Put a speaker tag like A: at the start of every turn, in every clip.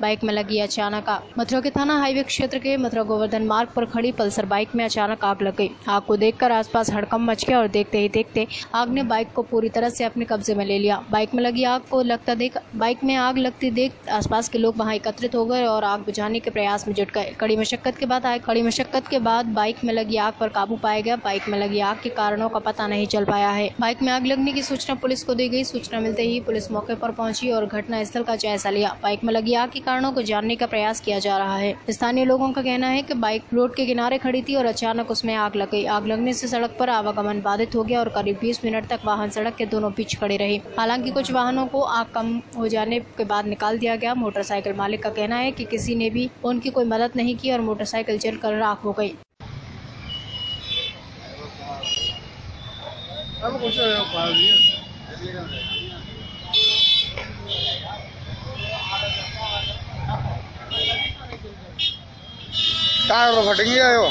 A: Bike में लगी अचानक आग। मथुरा के थाना हाईवे क्षेत्र के मथुरा गोवर्धन मार्ग पर खड़ी पल्सर बाइक में अचानक आग लग गई। आग को देखकर आसपास हड़कंप मच गया और देखते ही देखते आग ने बाइक को पूरी तरह से अपने कब्जे में ले लिया। बाइक में लगी आग को बाइक में आग लगती देख आसपास के लोग वहां एकत्रित हो गए और आग बुझाने के प्रयास में जुट गए। कड़ी मशक्कत के बाद बाइक में लगी आग पर काबू पाया गया। बाइक में लगी आग के कारणों का पता नहीं चल पाया है। बाइक में आग लगने की सूचना पुलिस को दी गई। सूचना मिलते ही पुलिस मौके पर पहुंची और घटना स्थल का जायजा लिया। बाइक में लगी आग के कारणों को जानने का प्रयास किया जा रहा है। स्थानीय लोगों का कहना है कि बाइक रोड के किनारे खड़ी थी और अचानक उसमें आग लग गई। आग लगने से सड़क पर आवागमन बाधित हो गया और करीब 20 मिनट तक वाहन सड़क के दोनों बीच खड़े रहे। हालांकि कुछ वाहनों को आग कम हो जाने के बाद निकाल दिया गया। मोटरसाइकिल मालिक का कहना है कि किसी ने भी उनकी कोई मदद नहीं की और मोटरसाइकिल जलकर राख हो गई।
B: फटेंगे आयो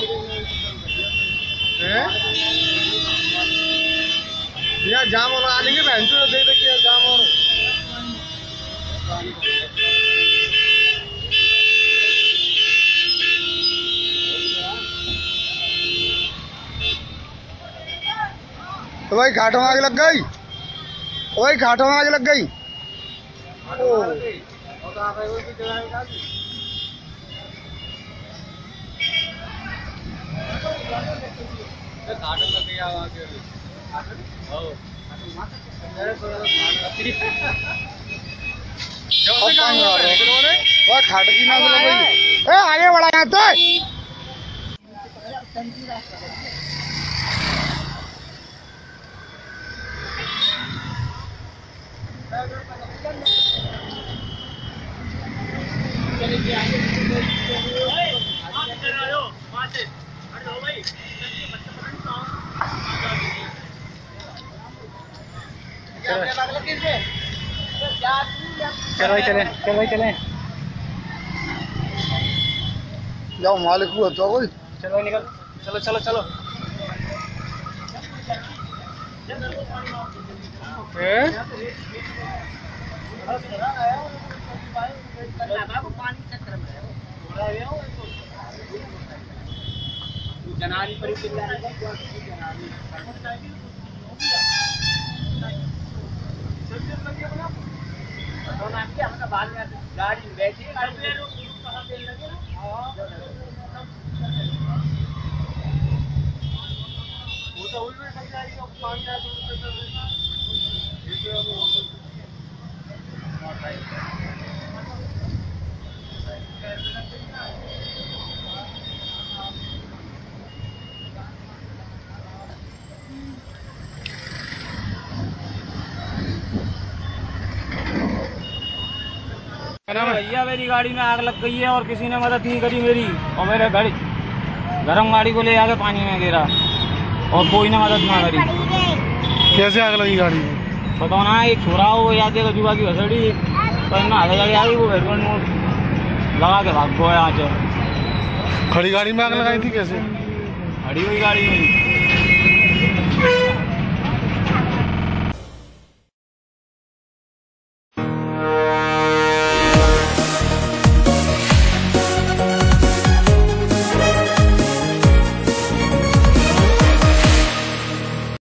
B: यार जाम होना आलेंगे बहन तो देख देखिए जाम हो तो भाई घाटों में आग लग गई। भाई घाटों में आग लग गई। खाट की ना आगे बढ़ा यहाँ तो चले जाओ मालिक हुआ तो कोई चलो निकल चलो गाड़ी बैठी
C: भैया मेरी गाड़ी में आग लग गई है और किसी ने मदद नहीं करी मेरी और मेरे गरम गाड़ी को ले जाके पानी में गिरा और कोई ने मदद ना करी।
B: कैसे आग लगी गाड़ी में?
C: बताओ ना, एक छोरा हो वो याद है जुआ की घसड़ी तो ना आगे जाके आई वो हेडफोन लगा के भाग गया।
B: खड़ी गाड़ी में आग लगाई थी कैसे?
C: खड़ी हुई गाड़ी में